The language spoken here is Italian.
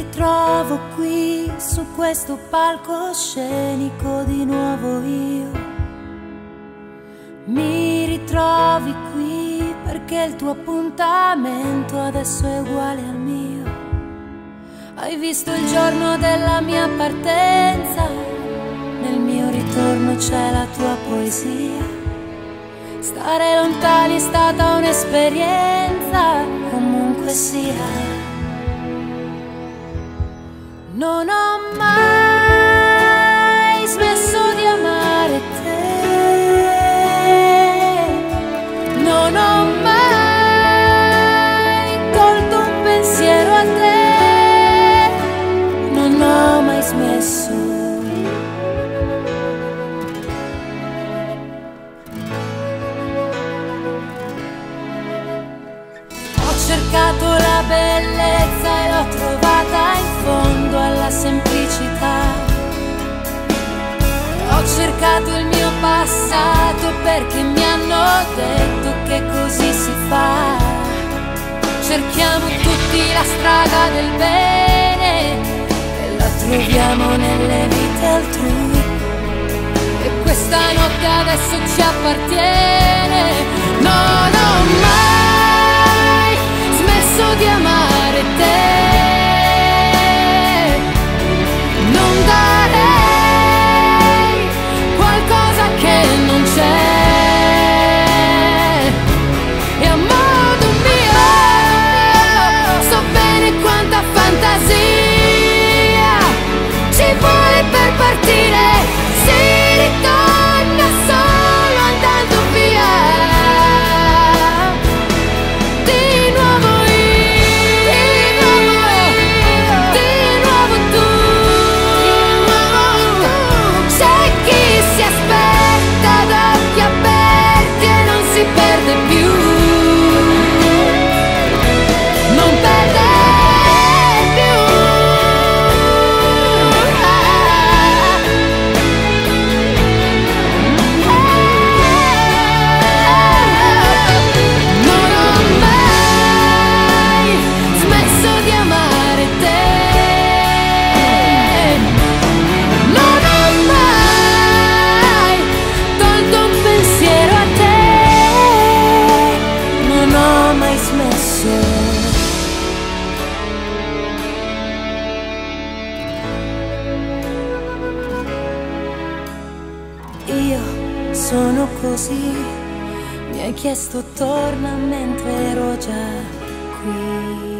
ritrovo qui su questo palcoscenico di nuovo io. Mi ritrovi qui perché il tuo appuntamento adesso è uguale al mio. Hai visto il giorno della mia partenza, nel mio ritorno c'è la tua poesia. Stare lontani è stata un'esperienza, comunque sia. Non ho mai smesso di amare te, non ho mai tolto un pensiero a te, non ho mai smesso. Ho cercato la bellezza e l'ho trovata in fondo alla semplicità. Ho cercato il mio passato perché mi hanno detto che così si fa. Cerchiamo tutti la strada del bene e la troviamo nelle vite altrui. E questa notte adesso ci appartiene. Non ho mai smesso di amare te. Non darei qualcosa che non c'è. E a modo mio so bene quanta fantasia ci vuole per partire. Si ritorna solo andando via. Di nuovo io, di nuovo tu. C'è chi si aspetta ad occhi aperti e non si perde più. Non perde più. Non ho mai smesso di amare te. Non ho mai tolto un pensiero a te. Non ho mai smesso. Io sono così, mi hai chiesto torna mentre ero già qui.